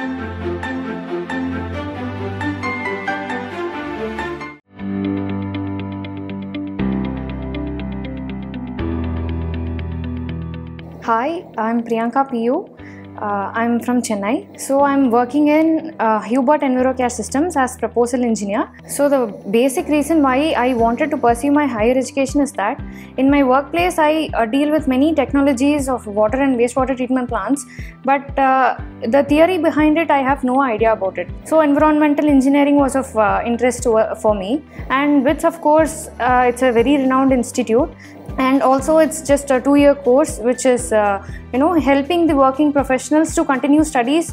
Hi, I'm Priyanka P U. I'm from Chennai. So I'm working in Hubert EnviroCare Systems as proposal engineer. So the basic reason why I wanted to pursue my higher education is that in my workplace I deal with many technologies of water and wastewater treatment plants, but the theory behind it I have no idea about it. So environmental engineering was of interest for me, and which of course it's a very renowned institute. And also it's just a 2-year course which is helping the working professionals to continue studies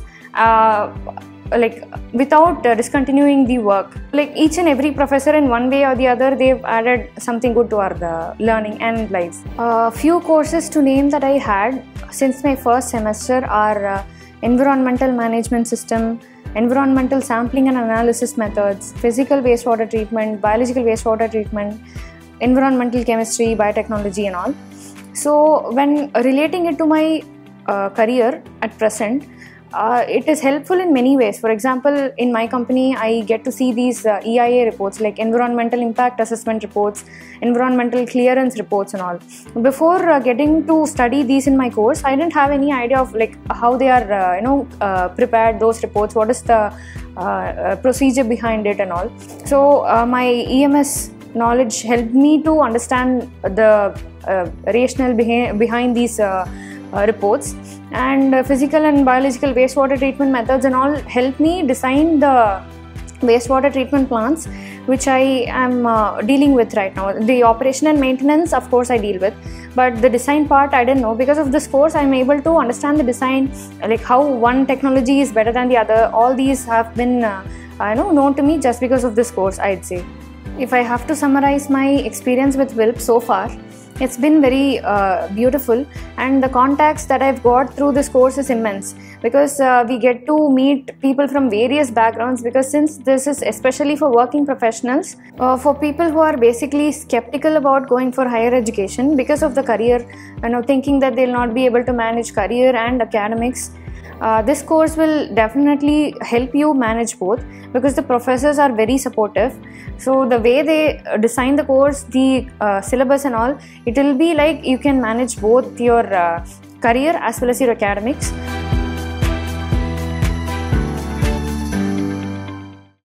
like without discontinuing the work. Like each and every professor in one way or the other, they've added something good to our learning and life. Few courses to name that I had since my first semester are environmental management system, environmental sampling and analysis methods, physical wastewater treatment, biological wastewater treatment, environmental chemistry, biotechnology and all. So when relating it to my career at present, it is helpful in many ways. For example, in my company I get to see these EIA reports, like environmental impact assessment reports, environmental clearance reports and all. Before getting to study these in my course, I didn't have any idea of like how they are prepared, those reports, what is the procedure behind it and all. So my EMS knowledge helped me to understand the rationale behind these reports, and physical and biological wastewater treatment methods and all helped me design the wastewater treatment plants which I am dealing with right now. The operation and maintenance of course I deal with, but the design part I didn't know. Because of this course I am able to understand the design, like how one technology is better than the other. All these have been known to me just because of this course, I'd say. If I have to summarize my experience with WILP so far, it's been very beautiful, and the contacts that I've got through this course is immense, because we get to meet people from various backgrounds. Because since this is especially for working professionals, for people who are basically skeptical about going for higher education because of the career, thinking that they'll not be able to manage career and academics, this course will definitely help you manage both, because the professors are very supportive. So the way they design the course, the syllabus and all, it will be like you can manage both your career as well as your academics.